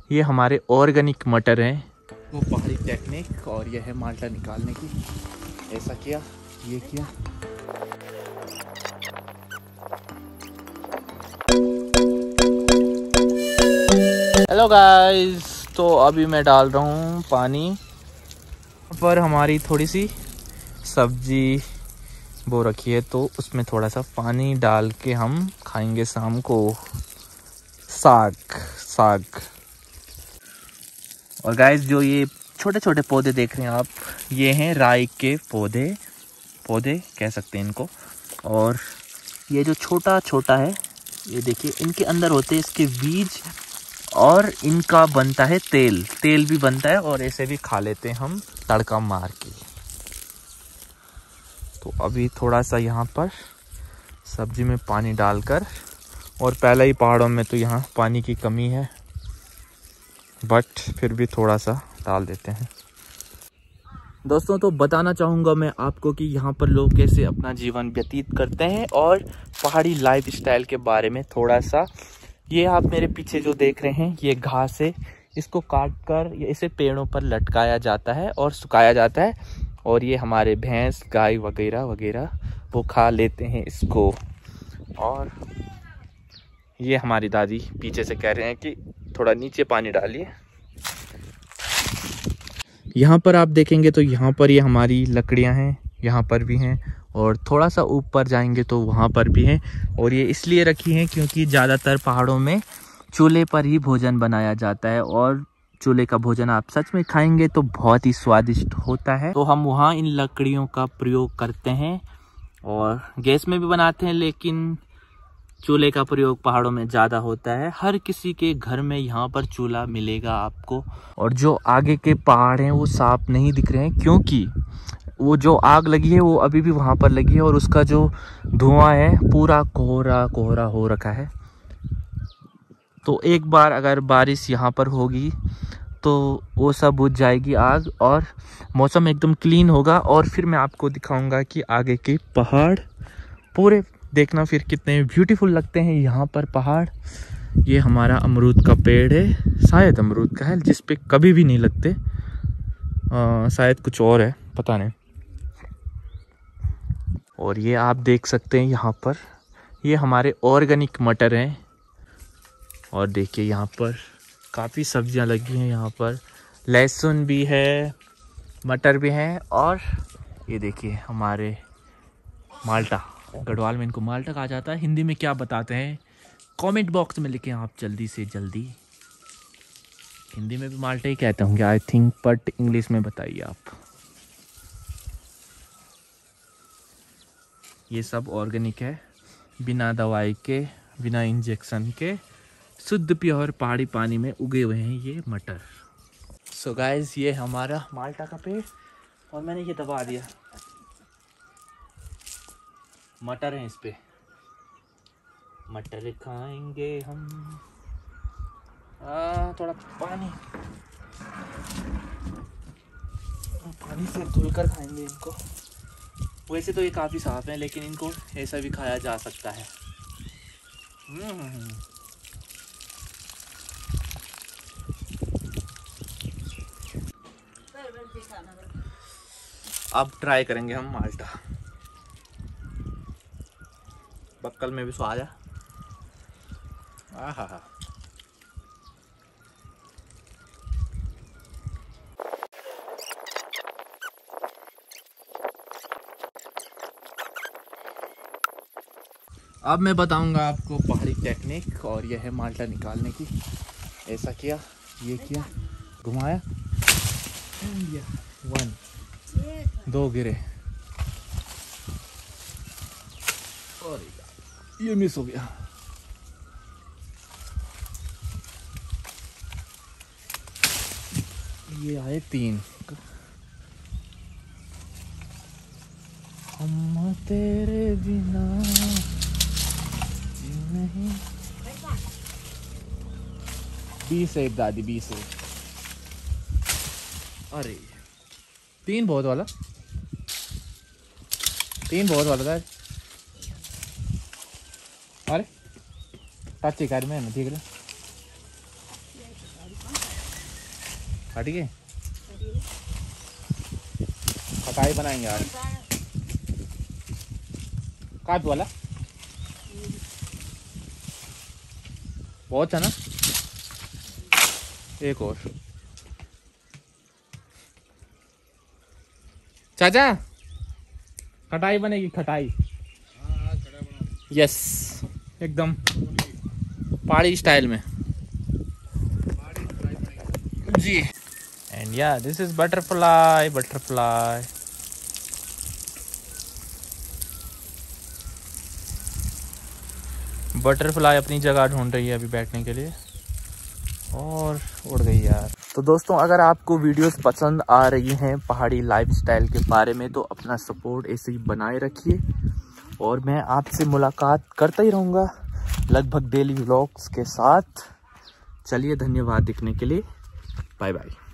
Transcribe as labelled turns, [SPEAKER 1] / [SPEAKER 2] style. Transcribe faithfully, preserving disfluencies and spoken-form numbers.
[SPEAKER 1] ये हमारे ऑर्गेनिक मटर हैं। वो पहाड़ी टेक्निक और यह है माल्टा निकालने की। ऐसा किया, ये किया। हेलो गाइस, तो अभी मैं डाल रहा हूँ पानी पर। हमारी थोड़ी सी सब्जी बो रखी है तो उसमें थोड़ा सा पानी डाल के हम खाएंगे शाम को साग साग और गाइस, जो ये छोटे छोटे पौधे देख रहे हैं आप, ये हैं राई के पौधे पौधे कह सकते हैं इनको। और ये जो छोटा छोटा है, ये देखिए, इनके अंदर होते हैं इसके बीज और इनका बनता है तेल तेल भी बनता है और ऐसे भी खा लेते हैं हम तड़का मार के। तो अभी थोड़ा सा यहाँ पर सब्जी में पानी डालकर, और पहले ही पहाड़ों में तो यहाँ पानी की कमी है, बट फिर भी थोड़ा सा डाल देते हैं। दोस्तों, तो बताना चाहूँगा मैं आपको कि यहाँ पर लोग कैसे अपना जीवन व्यतीत करते हैं और पहाड़ी लाइफस्टाइल के बारे में थोड़ा सा। ये आप मेरे पीछे जो देख रहे हैं, ये घास है। इसको काट कर इसे पेड़ों पर लटकाया जाता है और सुखाया जाता है, और ये हमारे भैंस गाय वगैरह वगैरह वो खा लेते हैं इसको। और ये हमारी दादी पीछे से कह रहे हैं कि थोड़ा नीचे पानी डालिए। यहाँ पर आप देखेंगे तो यहाँ पर ये हमारी लकड़ियाँ हैं, यहाँ पर भी हैं, और थोड़ा सा ऊपर जाएंगे तो वहाँ पर भी हैं। और ये इसलिए रखी हैं क्योंकि ज़्यादातर पहाड़ों में चूल्हे पर ही भोजन बनाया जाता है, और चूल्हे का भोजन आप सच में खाएंगे तो बहुत ही स्वादिष्ट होता है। तो हम वहाँ इन लकड़ियों का प्रयोग करते हैं, और गैस में भी बनाते हैं, लेकिन चूल्हे का प्रयोग पहाड़ों में ज़्यादा होता है। हर किसी के घर में यहाँ पर चूल्हा मिलेगा आपको। और जो आगे के पहाड़ हैं वो साफ नहीं दिख रहे हैं, क्योंकि वो जो आग लगी है वो अभी भी वहाँ पर लगी है, और उसका जो धुआं है पूरा कोहरा कोहरा हो रखा है। तो एक बार अगर बारिश यहाँ पर होगी तो वो सब बुझ जाएगी आग, और मौसम एकदम क्लीन होगा। और फिर मैं आपको दिखाऊंगा कि आगे के पहाड़ पूरे देखना फिर कितने ब्यूटीफुल लगते हैं यहाँ पर पहाड़। ये हमारा अमरूद का पेड़ है, शायद अमरूद का है, जिस पे कभी भी नहीं लगते, आ, शायद कुछ और है, पता नहीं। और ये आप देख सकते हैं यहाँ पर, ये हमारे ऑर्गेनिक मटर हैं। और देखिए यहाँ पर काफ़ी सब्जियां लगी हैं, यहाँ पर लहसुन भी है, मटर भी हैं, और ये देखिए हमारे माल्टा, गढ़वाल में इनको माल्टा कहा जाता है। हिंदी में क्या बताते हैं कमेंट बॉक्स में लिखें आप जल्दी से जल्दी। हिंदी में भी माल्टा ही कहते होंगे आई थिंक, बट इंग्लिश में बताइए आप। ये सब ऑर्गेनिक है, बिना दवाई के, बिना इंजेक्शन के, शुद्ध प्योर पहाड़ी पानी में उगे हुए हैं ये मटर। सो so गाइस, ये हमारा माल्टा का पेड़, और मैंने ये दबा दिया। मटर है इस पे, मटर खाएंगे हम। आ, थोड़ा पानी पानी से धुलकर खाएंगे इनको। वैसे तो ये काफ़ी साफ है, लेकिन इनको ऐसा भी खाया जा सकता है। अब ट्राई करेंगे हम माल्टा। बक्कल में भी स्वाद है। आहा, अब मैं बताऊंगा आपको पहाड़ी टेक्निक, और यह है माल्टा निकालने की। ऐसा किया, ये किया, घुमाया, वन दो गिरे, और ये मिस हो गया। ये आए तीन। हम तेरे बिना जी नहीं। बीस एक दादी, बीस एक। अरे तीन बहुत वाला, तीन बहुत वाला था। अरे टच कर में ठीक है। हट गए, खटाई बनाएंगे आज। काट वाला बहुत है ना, एक और। चाचा खटाई बनेगी, खटाई। यस, एकदम पहाड़ी स्टाइल में जी। And yeah this is butterfly, butterfly. Butterfly अपनी जगह ढूंढ रही है अभी बैठने के लिए, और उड़ गई यार। तो दोस्तों, अगर आपको वीडियोस पसंद आ रही हैं पहाड़ी लाइफस्टाइल के बारे में, तो अपना सपोर्ट ऐसे ही बनाए रखिए, और मैं आपसे मुलाकात करता ही रहूँगा लगभग डेली व्लॉग्स के साथ। चलिए, धन्यवाद देखने के लिए, बाय बाय।